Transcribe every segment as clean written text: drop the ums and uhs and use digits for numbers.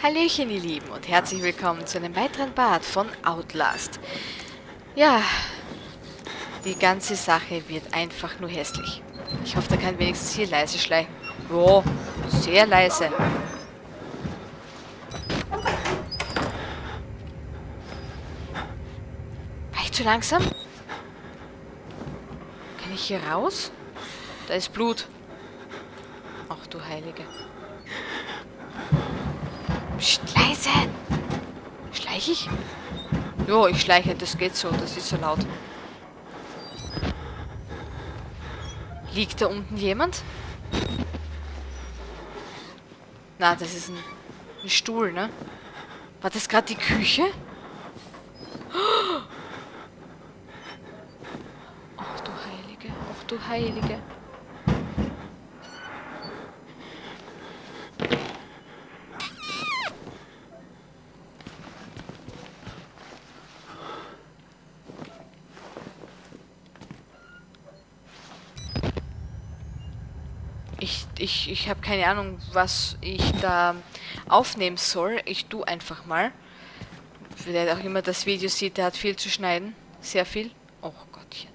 Hallöchen ihr Lieben und herzlich willkommen zu einem weiteren Part von Outlast. Ja, die ganze Sache wird einfach nur hässlich. Ich hoffe, da kann wenigstens hier leise schleichen. Oh, sehr leise. War ich zu langsam? Kann ich hier raus? Da ist Blut. Ach du Heilige. Psst, leise! Schleiche ich? Jo, ich schleiche, das geht so, das ist so laut. Liegt da unten jemand? Na, das ist ein Stuhl, ne? War das gerade die Küche? Ach du Heilige, ach du Heilige. Ich habe keine Ahnung, was ich da aufnehmen soll. Ich tue einfach mal. Wer auch immer das Video sieht, der hat viel zu schneiden. Sehr viel. Oh Gottchen.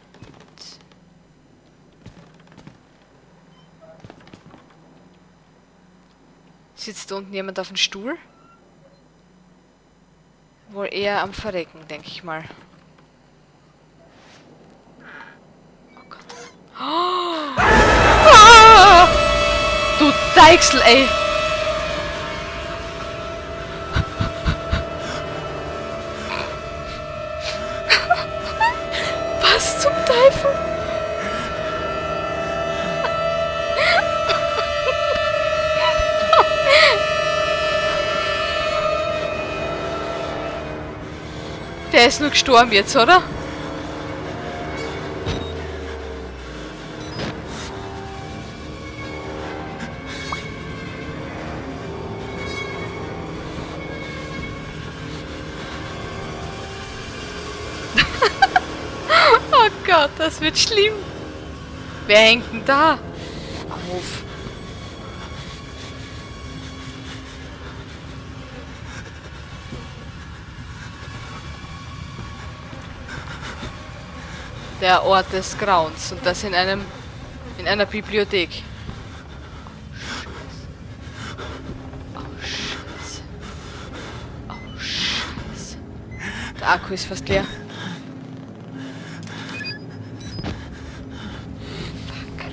Sitzt da unten jemand auf dem Stuhl? Wohl eher am Verrecken, denke ich mal. Oh Gott. Oh! Ah! Du Deichsel, ey! Was zum Teufel? Der ist nur gestorben jetzt, oder? Oh Gott, das wird schlimm. Wer hängt denn da? Auf. Der Ort des Grauens und das in einer Bibliothek. Oh Scheiße. Oh Scheiße. Der Akku ist fast leer. Fuck.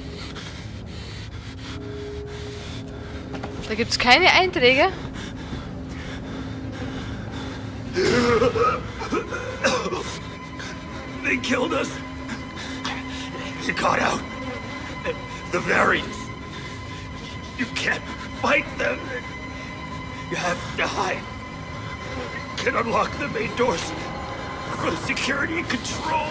Da gibt's keine Einträge. They killed us. You got out. The Varians. You can't fight them. You have to hide. You can unlock the main doors for the security control.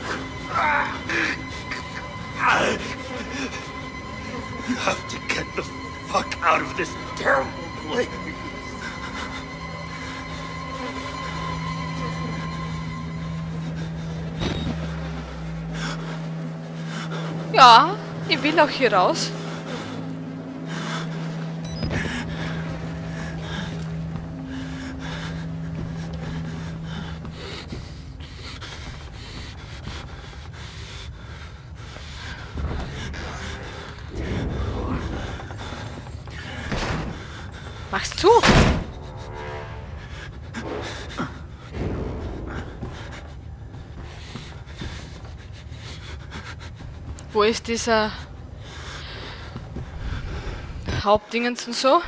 You have to get the fuck out of this terrible place. Ja, ich will auch hier raus. Mach's zu! Wo ist dieser Hauptdingens und so?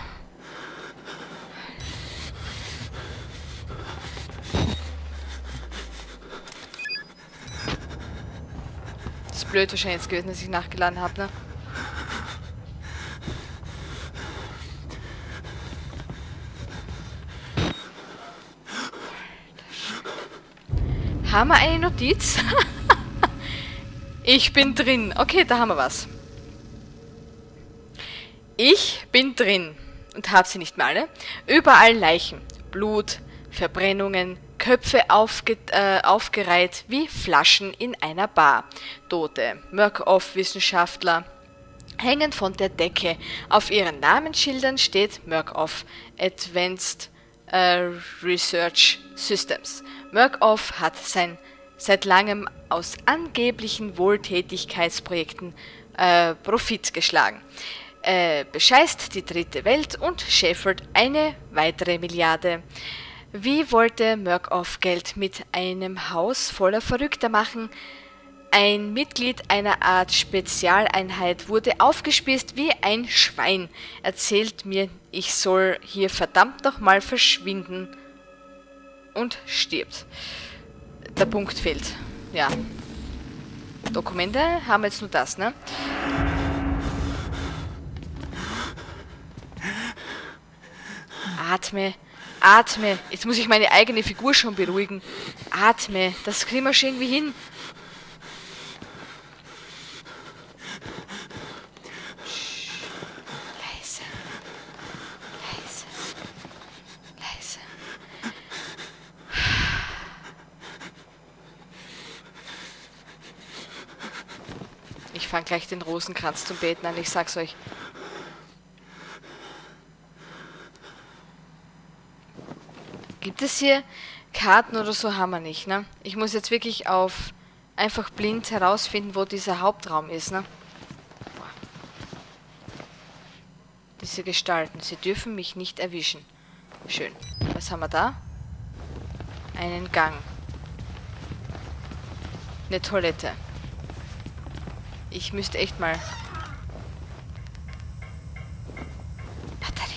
Das ist blöd wahrscheinlich jetzt gewesen, dass ich nachgeladen habe, ne? Haben wir eine Notiz? Ich bin drin. Okay, da haben wir was. Ich bin drin und habe sie nicht mal alle. Überall Leichen, Blut, Verbrennungen, Köpfe aufgereiht wie Flaschen in einer Bar. Tote, Murkoff-Wissenschaftler, hängen von der Decke. Auf ihren Namensschildern steht Murkoff Advanced Research Systems. Murkoff hat seit langem aus angeblichen Wohltätigkeitsprojekten Profit geschlagen. Bescheißt die dritte Welt und scheffelt eine weitere Milliarde. Wie wollte Murkoff Geld mit einem Haus voller Verrückter machen? Ein Mitglied einer Art Spezialeinheit wurde aufgespießt wie ein Schwein. Erzählt mir, ich soll hier verdammt nochmal verschwinden. Und stirbt. Der Punkt fehlt. Ja. Dokumente haben jetzt nur das, ne? Atme. Atme. Jetzt muss ich meine eigene Figur schon beruhigen. Atme. Das kriegen wir schon irgendwie hin. Leise. Leise. Leise. Ich fange gleich den Rosenkranz zum Beten an, ich sag's euch. Gibt es hier Karten oder so? Haben wir nicht, ne? Ich muss jetzt wirklich auf einfach blind herausfinden, wo dieser Hauptraum ist, ne? Diese Gestalten, sie dürfen mich nicht erwischen. Schön. Was haben wir da? Einen Gang. Eine Toilette. Ich müsste echt mal... Batterie.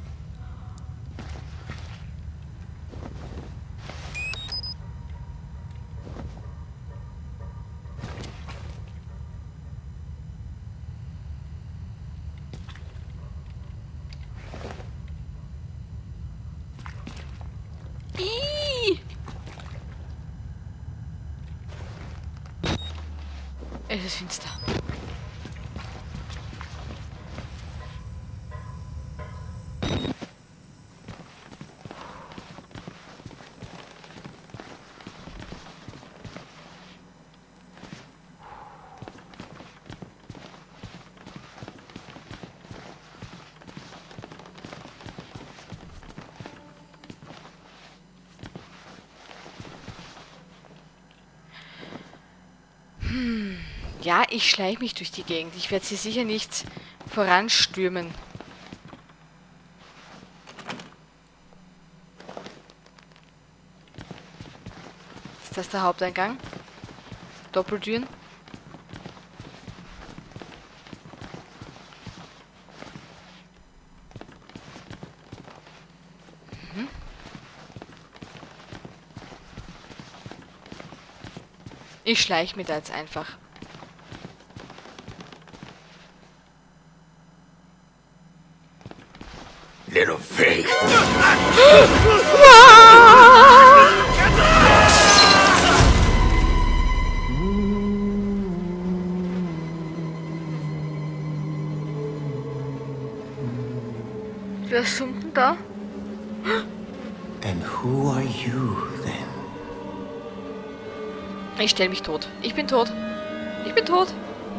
Es ist finster. Ja, ich schleiche mich durch die Gegend. Ich werde sie sicher nicht voranstürmen. Ist das der Haupteingang? Doppeltüren? Ich schleiche mich da jetzt einfach. Little pig. Wer summt denn da? And who are you then? Ich stelle mich tot. Ich bin tot. Ich bin tot.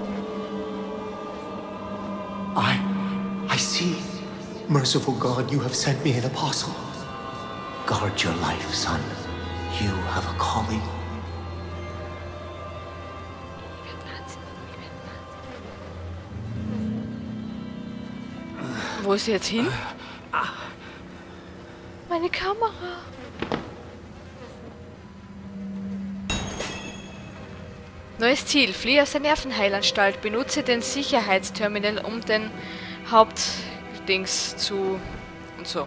I see. Merciful God, you have sent me an apostle. Guard your life, son. You have a calling. Wo ist sie jetzt hin? Meine Kamera. Neues Ziel. Fliehe aus der Nervenheilanstalt. Benutze den Sicherheitsterminal, um den Hauptdings zu... und so.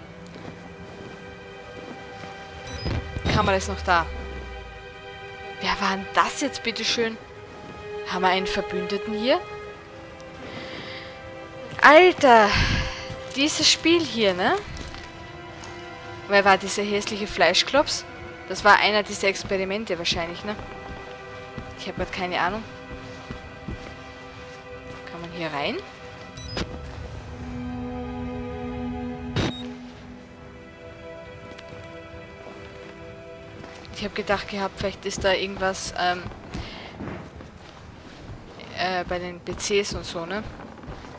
Kamera ist noch da. Wer war denn das jetzt, bitteschön? Haben wir einen Verbündeten hier? Alter! Dieses Spiel hier, ne? Wer war dieser hässliche Fleischklops? Das war einer dieser Experimente wahrscheinlich, ne? Ich habe gerade keine Ahnung. Kann man hier rein? Ich habe gedacht gehabt, vielleicht ist da irgendwas bei den PCs und so, ne?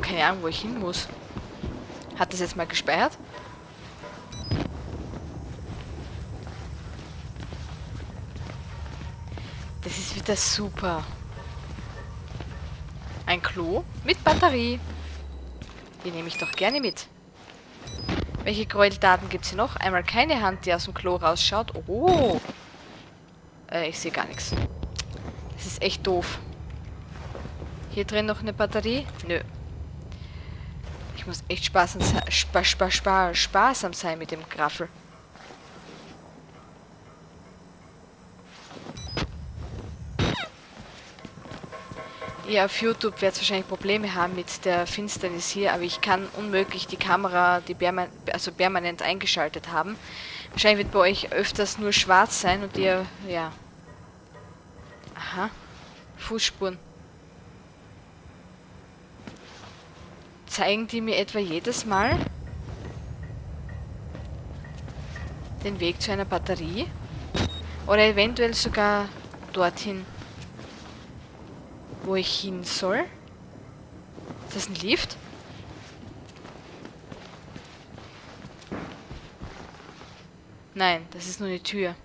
keine Ahnung, wo ich hin muss. Hat das jetzt mal gespeichert? Das ist wieder super. Ein Klo mit Batterie. Die nehme ich doch gerne mit. Welche Gräueltaten gibt es hier noch? Einmal keine Hand, die aus dem Klo rausschaut. Oh. Ich sehe gar nichts. Das ist echt doof. Hier drin noch eine Batterie? Nö. Ich muss echt sparsam sein mit dem Graffel. Ihr auf YouTube werdet wahrscheinlich Probleme haben mit der Finsternis hier, aber ich kann unmöglich die Kamera permanent eingeschaltet haben. Wahrscheinlich wird bei euch öfters nur schwarz sein und ihr, ja. Aha. Fußspuren. Zeigen die mir etwa jedes Mal den Weg zu einer Batterie? Oder eventuell sogar dorthin, wo ich hin soll? Ist das ein Lift? Nein, das ist nur eine Tür.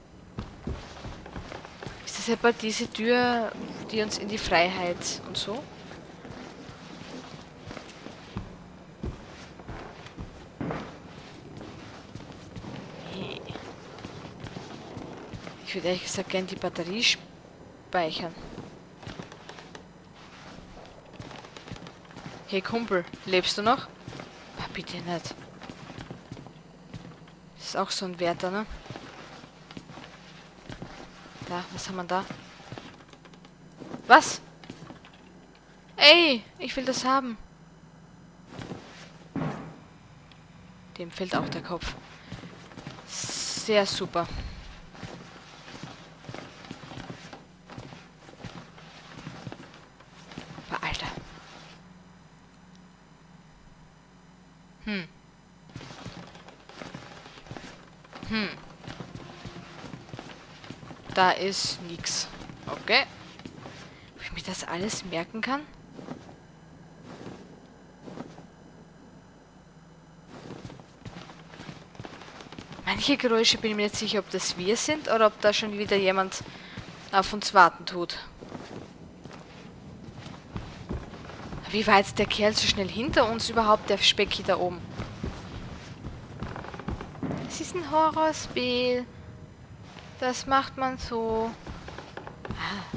Ist das etwa diese Tür, die uns in die Freiheit und so? Nee. Ich würde ehrlich gesagt gerne die Batterie speichern. Hey Kumpel, lebst du noch? Ah, bitte nicht. Das ist auch so ein Wärter, ne? Da, was haben wir da? Was? Ey, ich will das haben. Dem fällt auch der Kopf. Sehr super. Alter. Da ist nix. Okay. Ob ich mir das alles merken kann? Manche Geräusche bin ich mir nicht sicher, ob das wir sind oder ob da schon wieder jemand auf uns warten tut. Wie war jetzt der Kerl so schnell hinter uns überhaupt, der Specki da oben? Es ist ein Horrorspiel. Das macht man so. Ah.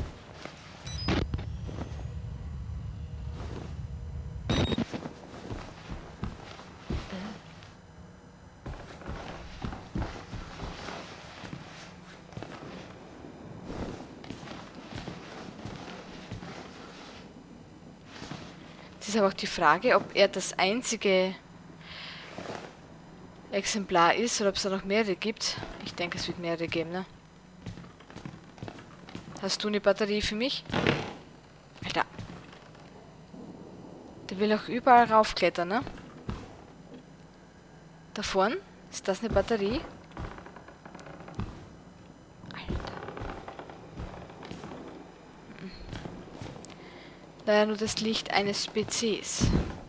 Es ist aber auch die Frage, ob er das einzige Exemplar ist oder ob es da noch mehrere gibt. Ich denke, es wird mehrere geben, ne? Hast du eine Batterie für mich? Alter. Der will auch überall raufklettern, ne? Da vorne? Ist das eine Batterie? Alter. Leider nur das Licht eines PCs.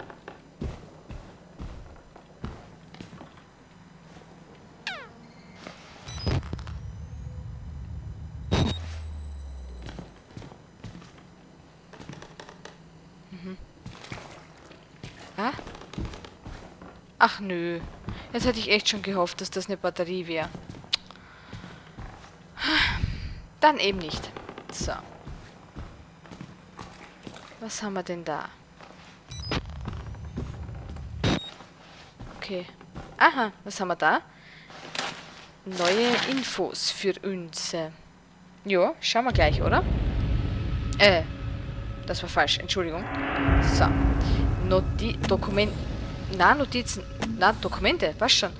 Ach nö. Jetzt hätte ich echt schon gehofft, dass das eine Batterie wäre. Dann eben nicht. So. Was haben wir denn da? Okay. Aha, was haben wir da? Neue Infos für uns. Jo, schauen wir gleich, oder? Das war falsch. Entschuldigung. So. Notizen. Dokumente. Was schon?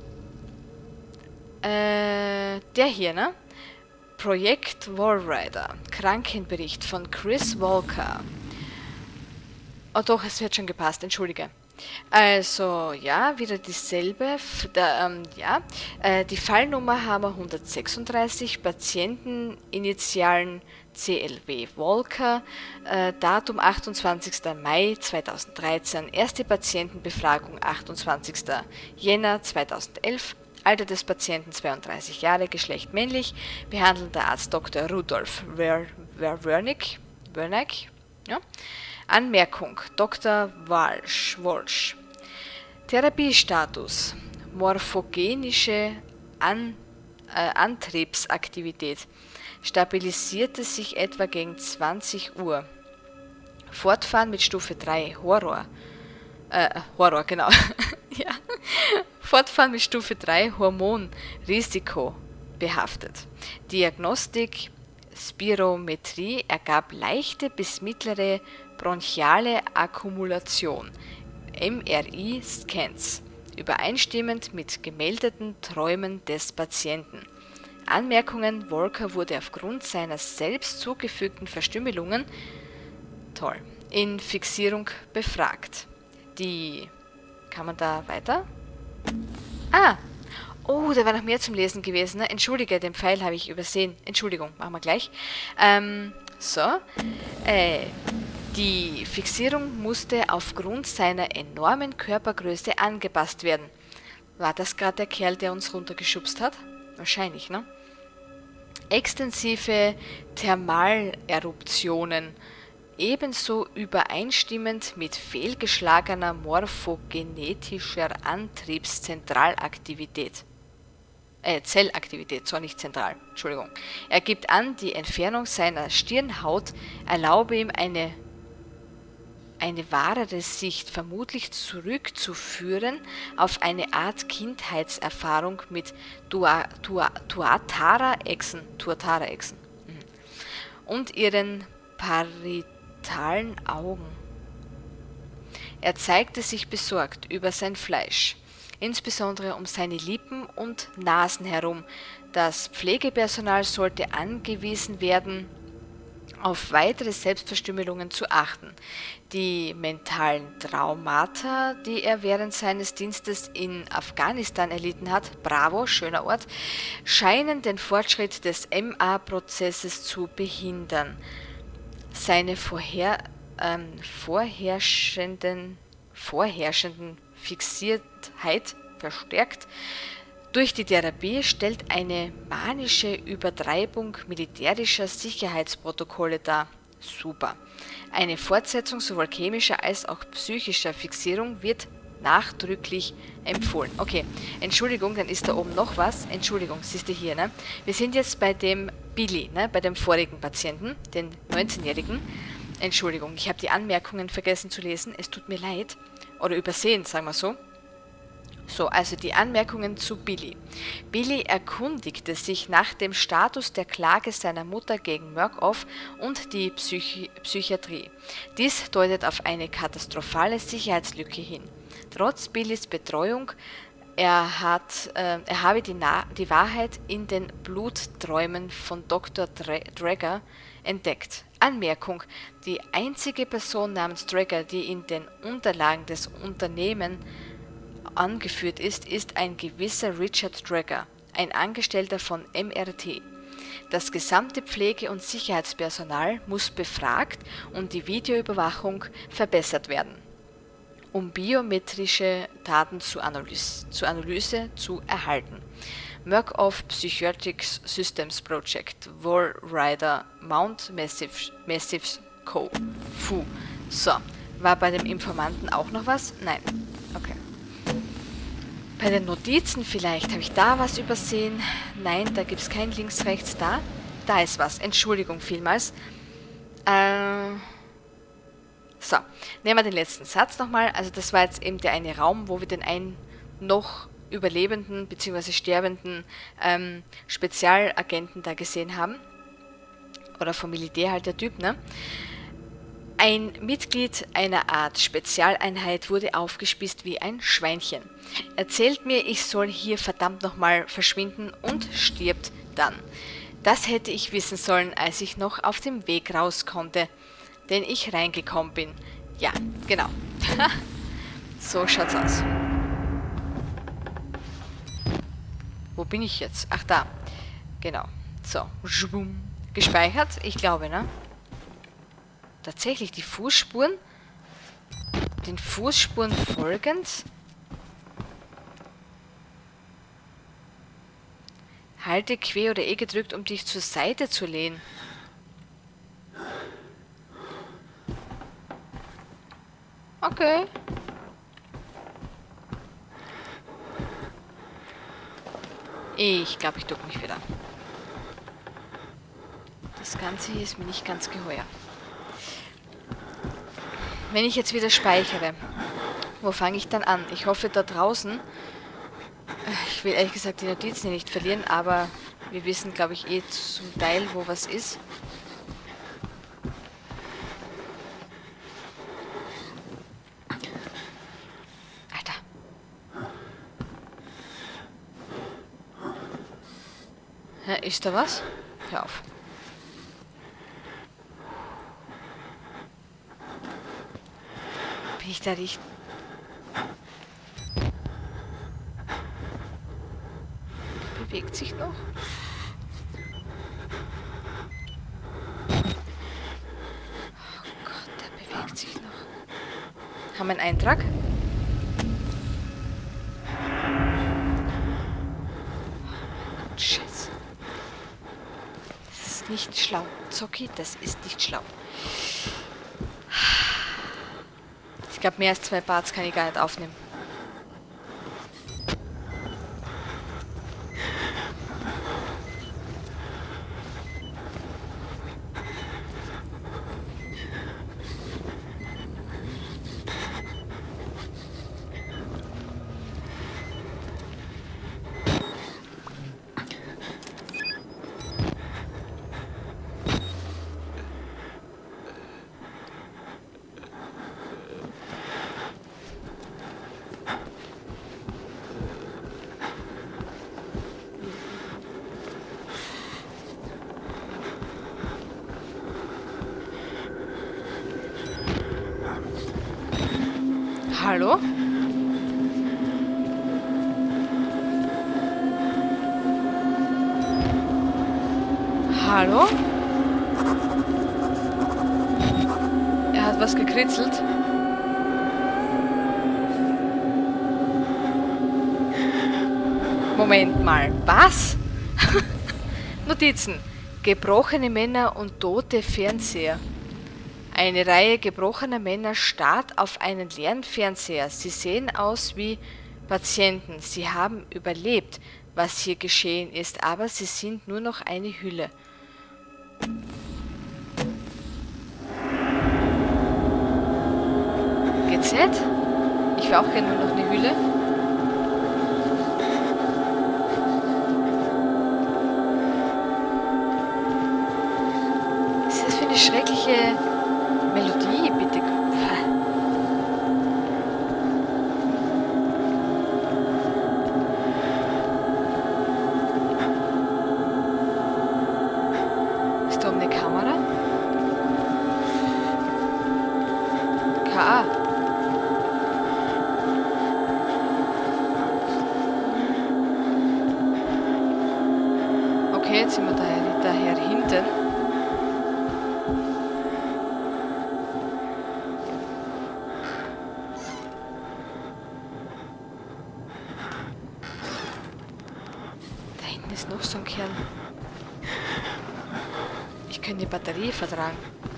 Der hier, ne? Projekt Wallrider. Krankenbericht von Chris Walker. Oh doch, es wird schon gepasst. Entschuldige. Also, ja, wieder dieselbe. Die Fallnummer haben wir 136, Patienteninitialen CLW Walker, Datum 28. Mai 2013, erste Patientenbefragung 28. Jänner 2011, Alter des Patienten 32 Jahre, Geschlecht männlich, behandelnder Arzt Dr. Rudolf Wernick, ja. Anmerkung: Dr. Walsh. Therapiestatus: morphogenische Antriebsaktivität. Stabilisierte sich etwa gegen 20 Uhr. Fortfahren mit Stufe 3 Horror, genau. Ja. Fortfahren mit Stufe 3 Hormonrisiko behaftet. Diagnostik: Spirometrie ergab leichte bis mittlere bronchiale Akkumulation, MRI-Scans, übereinstimmend mit gemeldeten Träumen des Patienten. Anmerkungen: Walker wurde aufgrund seiner selbst zugefügten Verstümmelungen in Fixierung befragt. Kann man da weiter? Oh, da war noch mehr zum Lesen gewesen. Ne? Entschuldige, den Pfeil habe ich übersehen. Entschuldigung, machen wir gleich. Die Fixierung musste aufgrund seiner enormen Körpergröße angepasst werden. War das gerade der Kerl, der uns runtergeschubst hat? Wahrscheinlich, ne? Extensive Thermaleruptionen, ebenso übereinstimmend mit fehlgeschlagener morphogenetischer Antriebszentralaktivität. Zellaktivität, zwar nicht zentral, Entschuldigung. Er gibt an, die Entfernung seiner Stirnhaut erlaube ihm eine wahrere Sicht, vermutlich zurückzuführen auf eine Art Kindheitserfahrung mit Tuatara-Echsen und ihren parietalen Augen. Er zeigte sich besorgt über sein Fleisch, insbesondere um seine Lippen und Nasen herum. Das Pflegepersonal sollte angewiesen werden, auf weitere Selbstverstümmelungen zu achten. Die mentalen Traumata, die er während seines Dienstes in Afghanistan erlitten hat, bravo, schöner Ort, scheinen den Fortschritt des MA-Prozesses zu behindern. Seine vorherrschenden Fixiertheit verstärkt durch die Therapie stellt eine manische Übertreibung militärischer Sicherheitsprotokolle dar. Super. Eine Fortsetzung sowohl chemischer als auch psychischer Fixierung wird nachdrücklich empfohlen. Okay, Entschuldigung, dann ist da oben noch was. Entschuldigung, siehst du hier, ne? Wir sind jetzt bei dem Billy, ne? Bei dem vorigen Patienten, den 19-Jährigen. Entschuldigung, ich habe die Anmerkungen vergessen zu lesen. Es tut mir leid. Oder übersehen, sagen wir so. So, also die Anmerkungen zu Billy. Billy erkundigte sich nach dem Status der Klage seiner Mutter gegen Murkoff und die Psychiatrie. Dies deutet auf eine katastrophale Sicherheitslücke hin. Trotz Billys Betreuung, er habe die Wahrheit in den Blutträumen von Dr. Drager entdeckt. Anmerkung: Die einzige Person namens Drager, die in den Unterlagen des Unternehmens angeführt ist ein gewisser Richard Drager, ein Angestellter von MRT. Das gesamte Pflege- und Sicherheitspersonal muss befragt und die Videoüberwachung verbessert werden, um biometrische Daten zur Analyse zu erhalten. Murkoff Psychiatric Systems Project, War Rider, Mount Massive Co. Fu. So, war bei dem Informanten auch noch was? Nein. Okay. Bei den Notizen vielleicht, habe ich da was übersehen? Nein, da gibt es kein links, rechts, da. Da ist was. Entschuldigung vielmals. So, nehmen wir den letzten Satz nochmal. Also das war jetzt eben der eine Raum, wo wir den einen noch überlebenden bzw. sterbenden Spezialagenten da gesehen haben. Oder vom Militär halt der Typ, ne? Ein Mitglied einer Art Spezialeinheit wurde aufgespießt wie ein Schweinchen. Erzählt mir, ich soll hier verdammt nochmal verschwinden und stirbt dann. Das hätte ich wissen sollen, als ich noch auf dem Weg raus konnte, denn ich reingekommen bin. Ja, genau. So schaut's aus. Wo bin ich jetzt? Ach, da. Genau. So. Gespeichert? Ich glaube, ne? Tatsächlich, die Fußspuren. Den Fußspuren folgend. Halte Q oder E gedrückt, um dich zur Seite zu lehnen. Okay. Ich glaube, ich duck mich wieder. Das Ganze hier ist mir nicht ganz geheuer. Wenn ich jetzt wieder speichere, wo fange ich dann an? Ich hoffe da draußen. Ich will ehrlich gesagt die Notizen nicht verlieren, aber wir wissen, glaube ich, eh zum Teil, wo was ist. Alter. Hä, ist da was? Hör auf. Bin ich da richtig? Der bewegt sich noch. Oh Gott, der bewegt sich noch. Haben wir einen Eintrag? Scheiße. Das ist nicht schlau. Zocki, das ist nicht schlau. Ich glaube, mehr als 2 Parts kann ich gar nicht aufnehmen. Hallo? Hallo? Er hat was gekritzelt. Moment mal, was? Notizen. Gebrochene Männer und tote Fernseher. Eine Reihe gebrochener Männer starrt auf einen leeren Fernseher. Sie sehen aus wie Patienten. Sie haben überlebt, was hier geschehen ist, aber sie sind nur noch eine Hülle. GZ? Ich wäre auch gerne nur noch eine Hülle. Was ist das für eine schreckliche Melodie, bitte. Ist da oben eine Kamera? K.A. Okay, jetzt sind wir daher hinten. Ist noch so ein Kerl. Ich könnte die Batterie vertragen.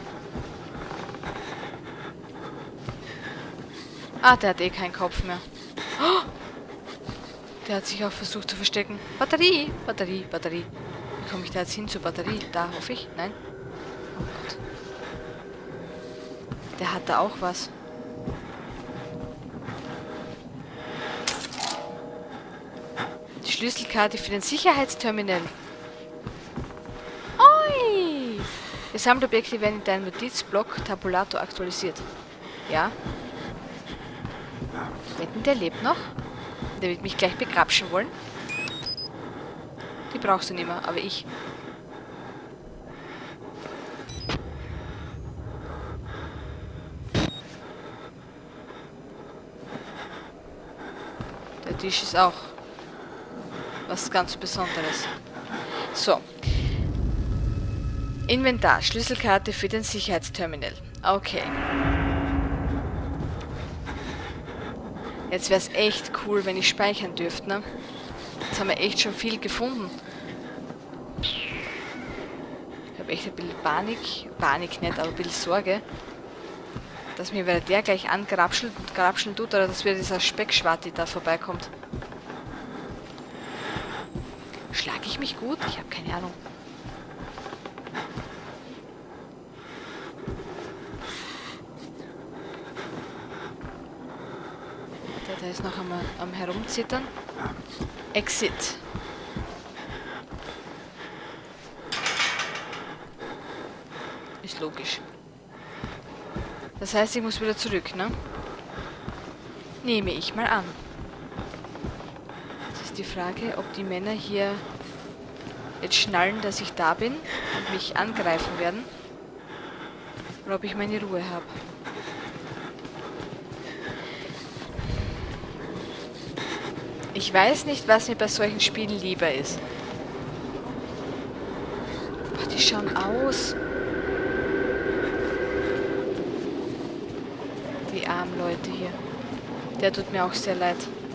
Ah, der hat eh keinen Kopf mehr. Oh! Der hat sich auch versucht zu verstecken. Batterie, Batterie, Batterie. Wie komme ich da jetzt hin zur Batterie? Da hoffe ich. Nein. Oh Gott. Der hat da auch was. Schlüsselkarte für den Sicherheitsterminal. Oi! Gesamtobjekte werden in deinem Notizblock Tabulator aktualisiert. Ja. Wetten, der lebt noch? Der wird mich gleich begrapschen wollen. Die brauchst du nicht mehr, aber ich. Tisch ist auch was ganz Besonderes. So. Inventar. Schlüsselkarte für den Sicherheitsterminal. Okay. Jetzt wäre es echt cool, wenn ich speichern dürfte, ne? Jetzt haben wir echt schon viel gefunden. Ich habe echt ein bisschen Panik nicht, aber ein bisschen Sorge, dass mir wieder der gleich angrapscheln tut, oder dass wieder dieser Speckschwatti da vorbeikommt. Schlage ich mich gut? Ich habe keine Ahnung. Der ist noch am Herumzittern. Exit. Ist logisch. Das heißt, ich muss wieder zurück, ne? Nehme ich mal an. Jetzt ist die Frage, ob die Männer hier jetzt schnallen, dass ich da bin und mich angreifen werden. Oder ob ich meine Ruhe habe. Ich weiß nicht, was mir bei solchen Spielen lieber ist. Boah, die schauen aus. Die armen Leute hier. Der tut mir auch sehr leid.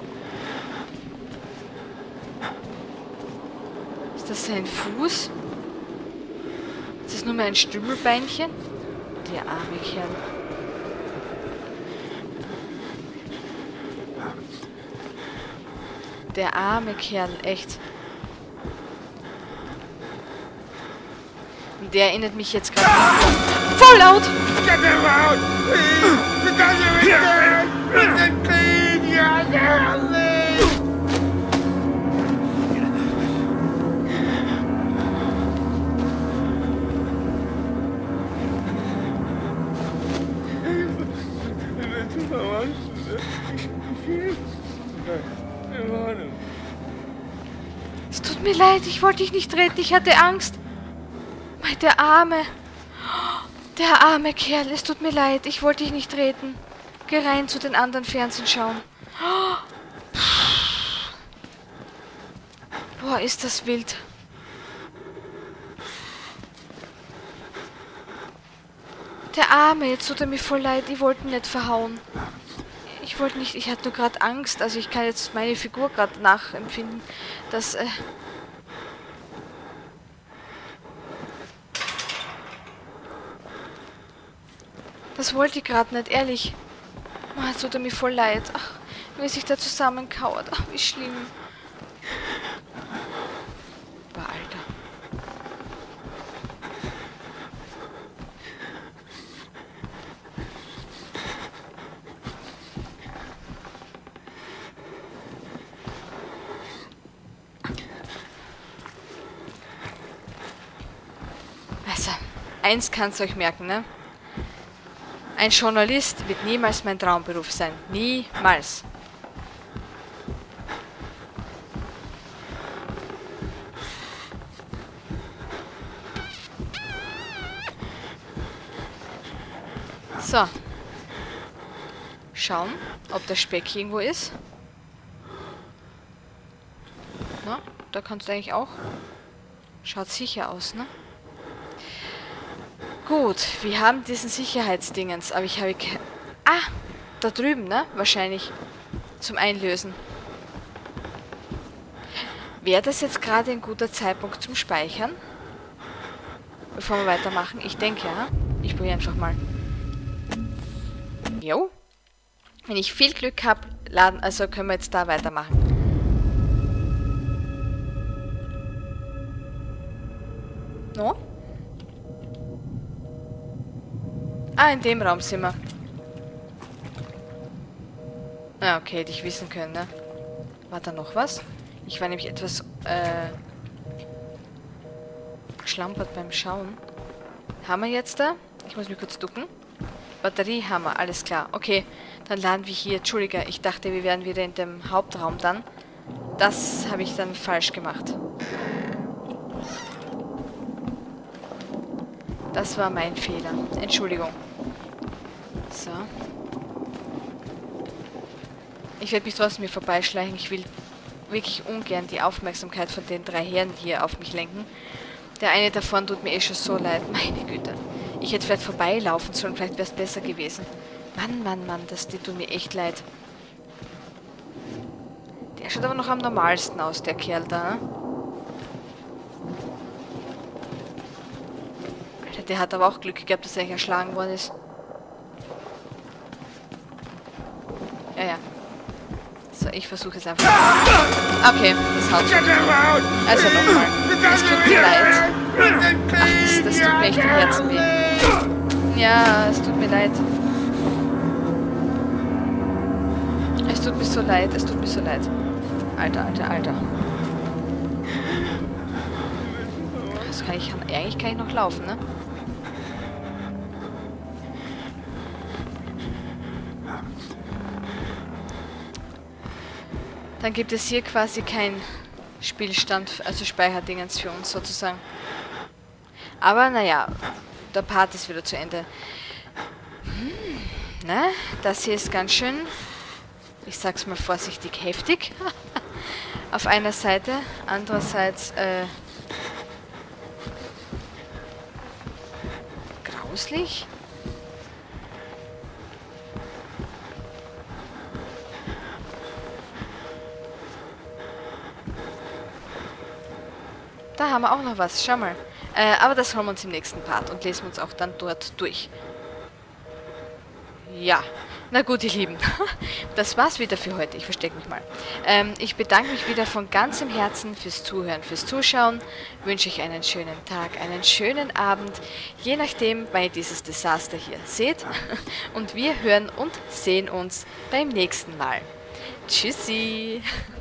Ist das sein Fuß? Ist das nur mehr ein Stümmelbeinchen? Der arme Kerl. Der arme Kerl, echt. Und der erinnert mich jetzt gerade Fallout! Get them out! Please! Because you're in there! Clean your leave! Es tut mir leid, ich wollte dich nicht retten, ich hatte Angst. Der arme Kerl, es tut mir leid, ich wollte dich nicht retten. Geh rein zu den anderen Fernsehen schauen. Boah, ist das wild. Der Arme, jetzt tut er mir voll leid, ich wollte ihn nicht verhauen. Ich wollte nicht, ich hatte nur gerade Angst, also ich kann jetzt meine Figur gerade nachempfinden, dass, das wollte ich gerade nicht, ehrlich. Oh, jetzt tut er mir voll leid. Ach, wie sich da zusammenkauert. Ach, wie schlimm. Boah, Alter. Also, eins kannst ihr euch merken, ne? Ein Journalist wird niemals mein Traumberuf sein. Niemals. So. Schauen, ob der Speck irgendwo ist. Na, da kannst du eigentlich auch. Schaut sicher aus, ne? Gut, wir haben diesen Sicherheitsdingens, aber ich habe... Ah, da drüben, ne? Wahrscheinlich. Zum Einlösen. Wäre das jetzt gerade ein guter Zeitpunkt zum Speichern? Bevor wir weitermachen? Ich denke, ja. Ich probiere einfach mal. Jo. Wenn ich viel Glück habe, also können wir jetzt da weitermachen. No? Ah, in dem Raum sind wir. Ah, okay, hätte ich wissen können, ne? War da noch was? Ich war nämlich etwas, geschlampert beim Schauen. Haben wir jetzt da? Ich muss mich kurz ducken. Batterie haben wir, alles klar. Okay, dann laden wir hier. Entschuldige, ich dachte, wir wären wieder in dem Hauptraum dann. Das habe ich dann falsch gemacht. Das war mein Fehler. Entschuldigung. So. Ich werde mich trotzdem hier vorbeischleichen. Ich will wirklich ungern die Aufmerksamkeit von den 3 Herren hier auf mich lenken. Der eine davon tut mir eh schon so leid. Meine Güte. Ich hätte vielleicht vorbeilaufen sollen. Vielleicht wäre es besser gewesen. Mann, Mann, Mann. Die tut mir echt leid. Der schaut aber noch am normalsten aus, der Kerl da. Alter, der hat aber auch Glück gehabt, dass er eigentlich erschlagen worden ist. Ja, ja. So, ich versuche es einfach. Okay, das haut schon. Also nochmal. Es tut mir leid. Ach, das tut mir echt im Herzen weh. Ja, es tut mir leid. Es tut mir so leid, es tut mir so leid. Alter, Alter, Alter. Das kann ich, eigentlich kann ich noch laufen, ne? Dann gibt es hier quasi keinen Spielstand, also Speicherdingens für uns sozusagen. Aber naja, der Part ist wieder zu Ende. Ne? Das hier ist ganz schön, ich sag's mal vorsichtig, heftig. Auf einer Seite, andererseits grauslich. Da haben wir auch noch was, schau mal. Aber das holen wir uns im nächsten Part und lesen wir uns auch dann dort durch. Ja, na gut, ihr Lieben. Das war's wieder für heute. Ich verstecke mich mal. Ich bedanke mich wieder von ganzem Herzen fürs Zuhören, fürs Zuschauen. Wünsche euch einen schönen Tag, einen schönen Abend, je nachdem, wann ihr dieses Desaster hier seht. Und wir hören und sehen uns beim nächsten Mal. Tschüssi!